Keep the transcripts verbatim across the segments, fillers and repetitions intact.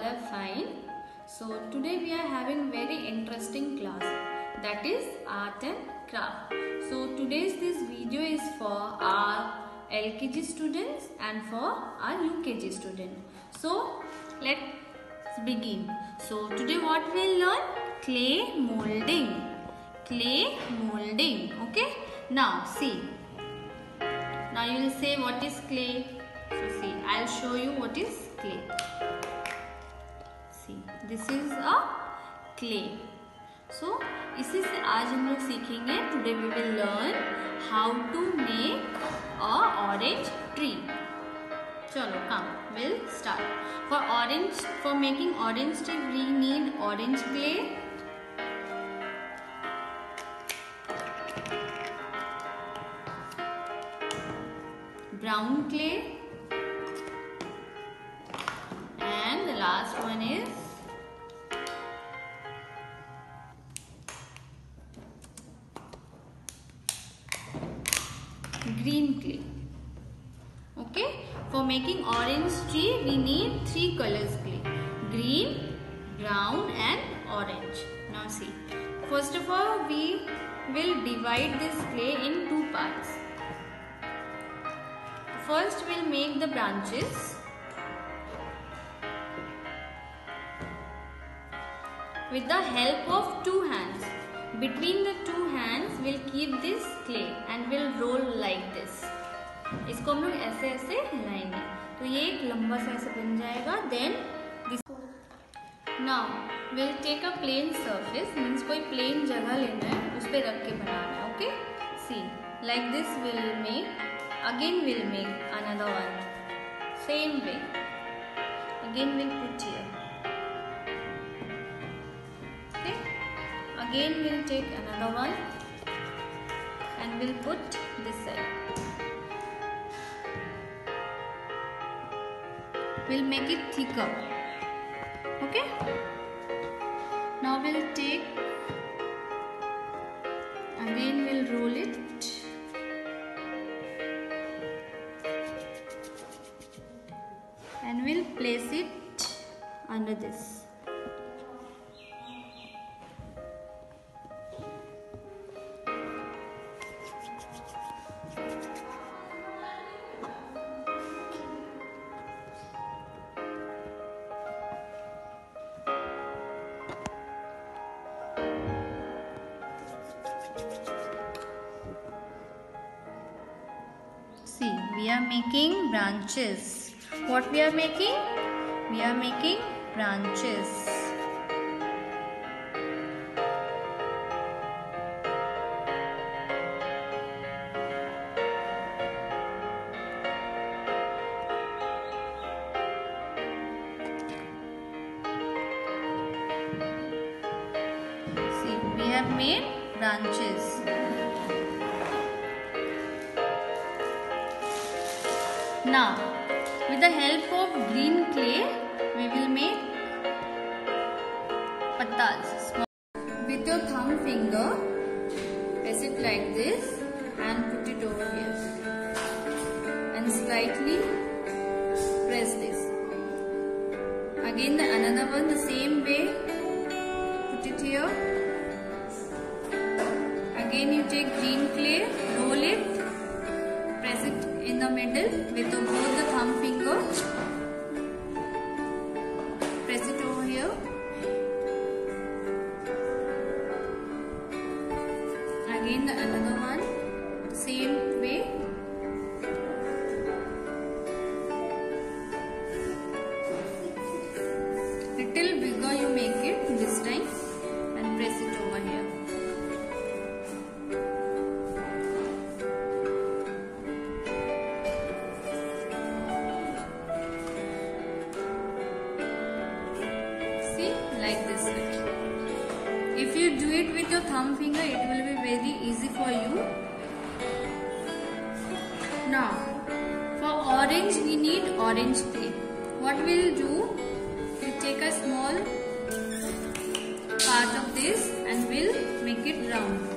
are fine. So today we are having very interesting class, that is art and craft. So today's this video is for our L K G students and for our U K G students. So let's begin. So today what we'll learn? Clay molding. Clay molding. Okay. Now see. Now you will say what is clay. So see, I'll show you what is clay. See, this is a clay. So इसी से आज हम लोग सीखेंगे. Today we will learn how to make a orange tree. चलो come, we'll start. For orange, for making orange tree, we need orange clay, brown clay, and the last one is green clay. Okay, for making orange tree we need three colors clay: green, brown and orange. Now see, first of all we will divide this clay in two parts. First we'll make the branches. With the help of two hands. Between the two hands we'll keep this clay and we'll roll like this. इसको हम लोग ऐसे ऐसे हिलाएंगे तो ये एक लंबा सा ऐसे बन जाएगा. Then this. Now we'll take a plain surface, means कोई plain जगह लेना है, उस पे रख के बनाना है. Okay? See, like this we'll make. Again we'll make another one. Same way. Again we'll put here. Okay? Again we'll take another one and we'll put this side. We'll make it thicker. Okay? Now we'll take, again we'll roll it. And we'll place it under this. See, we are making branches. What we are making? We are making branches. See, we have made branches. Now, with the help of green clay, we will make pattas. With your thumb finger, press it like this and put it over here. And slightly press this. Again the another one, the same way, put it here. Again you take green clay, roll it, press it in the middle with the, both the thumb finger. Press it over here. Again the another one, same way. Little bigger you make it this time and press it over here. Like this way. If you do it with your thumb finger, it will be very easy for you. Now, for orange, we need orange clay. What we'll do, we'll take a small part of this and we'll make it round.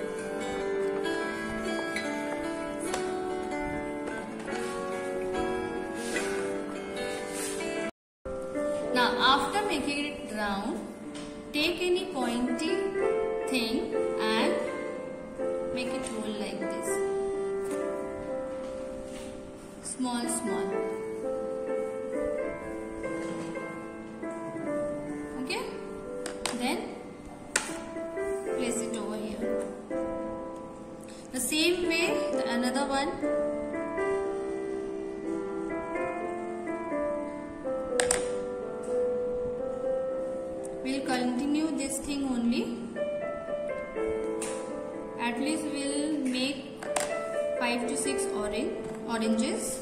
Now after making it round, take any pointy thing and make it roll like this. Small, small. Okay? Then place it over here. The same way, the another one. We'll continue this thing only. At least we'll make five to six orange oranges.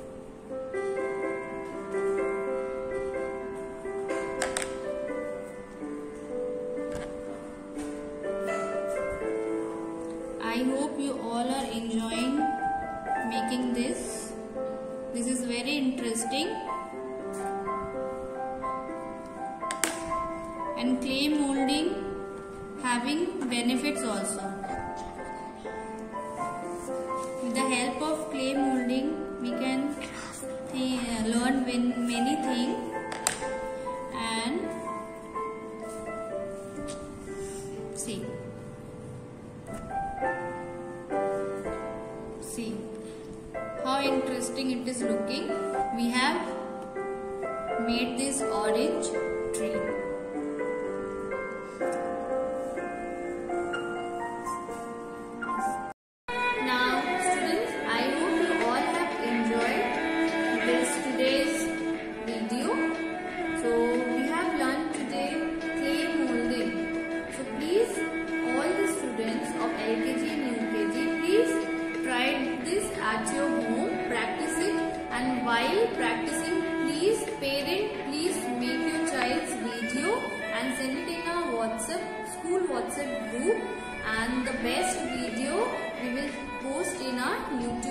I hope you all are enjoying making this. This is very interesting. And clay molding having benefits also. With the help of clay molding, we can th learn many things. And see, see how interesting it is looking. We have made this orange tree. At your home, practice it, and while practicing, please parent, please make your child's video and send it in our WhatsApp, school WhatsApp group, and the best video we will post in our YouTube.